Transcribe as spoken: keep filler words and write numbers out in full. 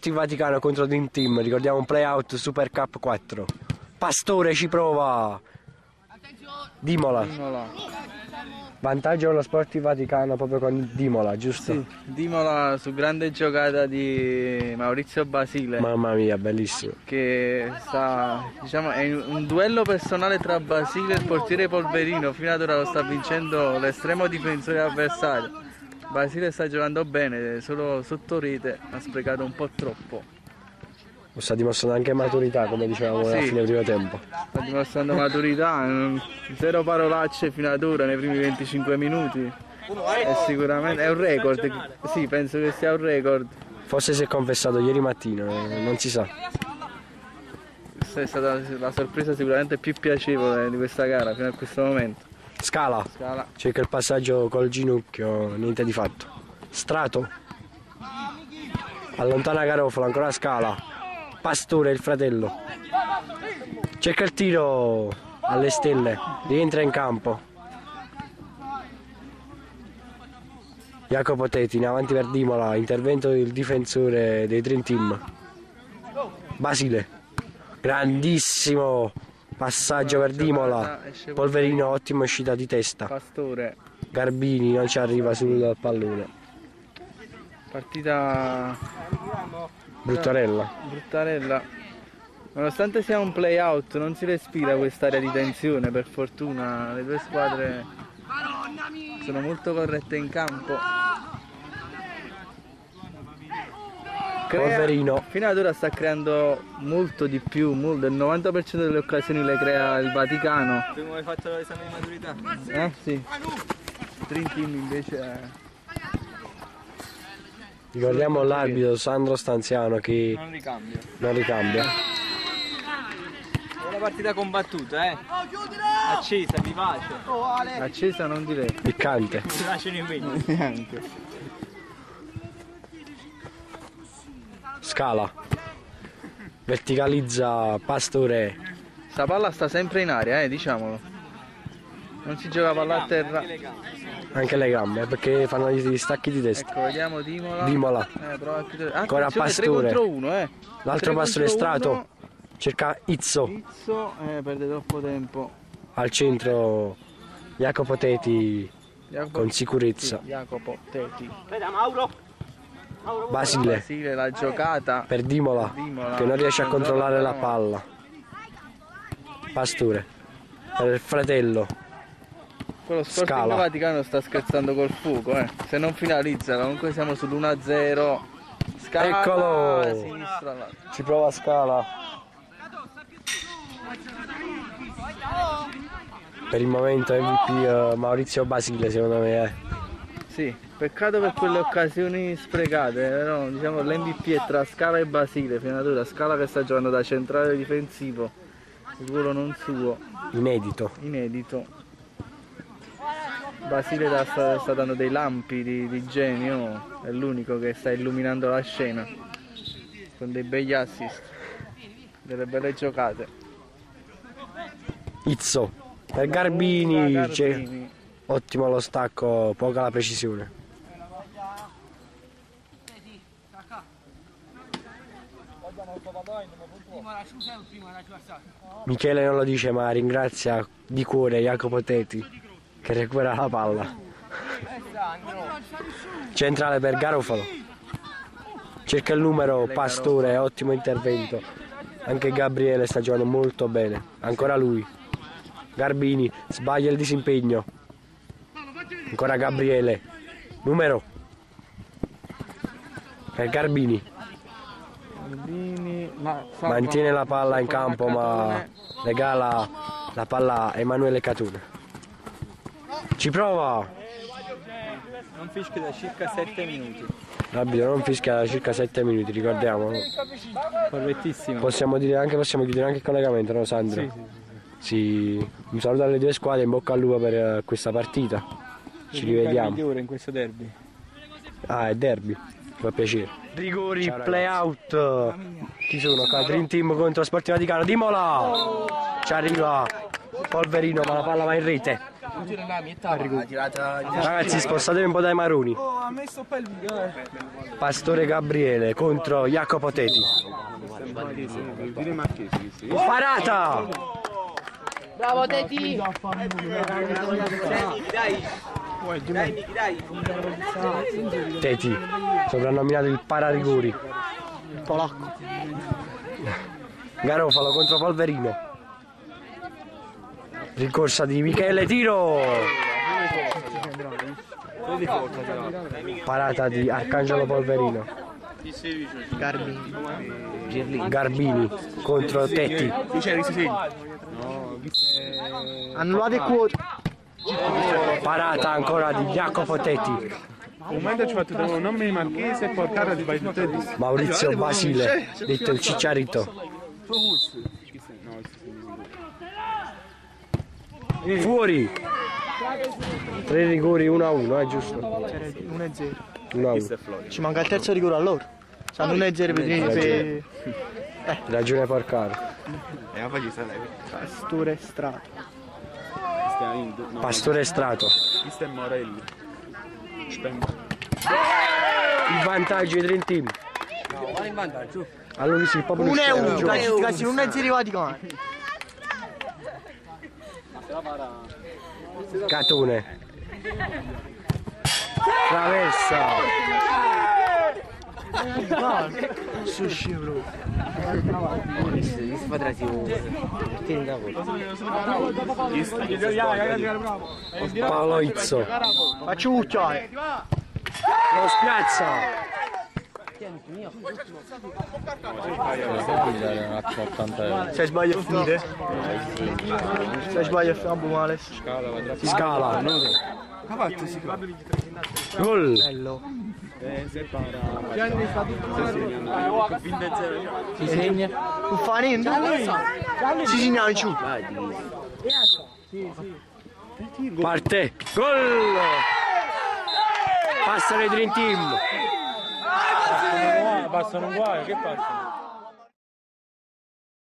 Sporting Vaticano contro Dream Team, ricordiamo un play-out Super Cup quattro. Pastore ci prova. Dimola. Dimola. Vantaggio per lo Sporting Vaticano proprio con Dimola, giusto? Sì, Dimola su grande giocata di Maurizio Basile. Mamma mia, bellissimo. Che sta, diciamo, è un duello personale tra Basile e il portiere Polverino. Fino ad ora lo sta vincendo l'estremo difensore avversario. Basile sta giocando bene, solo sotto rete ha sprecato un po' troppo. Sta dimostrando anche maturità, come dicevamo alla Sì, fine del primo tempo. Sta dimostrando maturità, zero parolacce fino ad ora nei primi venticinque minuti. È sicuramente è un record, sì, penso che sia un record. Forse si è confessato ieri mattina, non si sa. Questa è stata la sorpresa sicuramente più piacevole di questa gara fino a questo momento. Scala, Scala. cerca il passaggio col ginocchio, niente di fatto. Strato, allontana Garofalo, ancora Scala. Pastore, il fratello, cerca il tiro alle stelle, rientra in campo. Jacopo Teti in avanti per Dimola, intervento del difensore dei Dream Team. Basile, grandissimo passaggio per Dimola. Polverino, ottima uscita di testa. Pastore. Garbini non ci arriva sul pallone. Partita Bruttarella. Bruttarella. Nonostante sia un play out non si respira quest'area di tensione, per fortuna le due squadre sono molto corrette in campo. Crea, Polverino. fino ad ora sta creando molto di più, molto, il novanta per cento delle occasioni le crea il Vaticano. Prima hai fatto l'esame di maturità? Eh sì. Dream Team invece è... Ricordiamo l'arbitro Sandro Stanziano che Non ricambio. non ricambia. È una partita combattuta, eh? Accesa, vivace. Accesa non direi. Piccante. Vivace nemmeno. Neanche. Scala. Verticalizza Pastore. Sta palla sta sempre in aria, eh, diciamolo. Non si gioca palla a terra. Anche le gambe perché fanno gli stacchi di testa. Ecco, vediamo Dimola. Dimola. Eh, prova a chiudere. Ancora Attenzione, tre Pastore. contro uno, eh. L'altro tre Pastore contro Strato. uno. Cerca Izzo. Izzo, eh, perde troppo tempo. Al centro Jacopo Teti Jacopo, con sicurezza. sì, Jacopo Teti. Basile Basile, la giocata. per Dimola Dimola. che non riesce a controllare la palla. Pastore per il fratello. Quello Sporting Scala. Vaticano sta scherzando col fuoco, eh. Se non finalizza, comunque siamo sull'uno a zero. Scala, Eccolo. a sinistra, là. Ci prova Scala. Per il momento M V P uh, Maurizio Basile secondo me eh. Sì, peccato per quelle occasioni sprecate, però diciamo l'M V P è tra Scala e Basile, fino ad ora Scala che sta giocando da centrale difensivo, il ruolo non suo, Inedito. inedito. Basile sta, sta dando dei lampi di, di genio, è l'unico che sta illuminando la scena, con dei begli assist, delle belle giocate. Izzo per Garbini, Garbini. c'è- ottimo lo stacco, poca la precisione. Michele non lo dice ma ringrazia di cuore Jacopo Teti che recupera la palla. Centrale per Garofalo. Cerca il numero Pastore, ottimo intervento. Anche Gabriele sta giocando molto bene. Ancora lui. Garbini sbaglia il disimpegno. Ancora Gabriele. Numero per Garbini. Garbini, ma salva- Mantiene la palla in salva campo ma Catone. regala la palla a Emanuele Catone. Ci prova. Non fischia da circa sette minuti. L'arbitro non fischia da circa sette minuti, ricordiamo. Correttissimo. Possiamo dire anche, possiamo chiudere anche il collegamento, no Sandro? Sì, sì, Sì, un saluto alle due squadre, in bocca al lupo per eh, questa partita. Ci rivediamo. migliore in questo derby. Ah, è derby, fa piacere. Rigori, play out. Chi sono qua? Dream Team contro Sporting Vaticano. Dimola! Ci arriva Polverino, ma la palla va in rete. Ragazzi, spostatevi un po' dai maroni. Pastore Gabriele contro Jacopo Teti. Parata! Bravo Teti! Teti, soprannominato il Pararigori. Il polacco. Garofalo contro Polverino. Ricorsa di Michele, tiro! Parata di Arcangelo Polverino. Garbini. Garbini contro Tetti. Annullate quote. Parata ancora di Jacopo Tetti. Un momento ci ho fatto un nome marchese e porcare di battute. Maurizio Basile, detto il Cicciarito. Fuori! Tre rigori uno a uno, è giusto? uno a zero. uno a uno. Ci manca il terzo rigore a loro. Sanno uno a zero per dire. Ragione Porcaro. Pastore Strato. Pastore Strato. Questo è Morelli. Il vantaggio ai Dream Team. Allora sì, il popolo uno a intero uno, gioca. ragazzi, uno a zero i Vaticani. Catone. Traversa. Sushi bro. Paolo Izzo. Faccio cucciare. Lo spiazza. Se sbaglio a finire. Se sbaglio a finire, male. Si scala. Gol. Bello. Si segna. Non fa niente. Si segna giù. Parte. Gol. Passano i Dream Team. Passano uguali, che passano?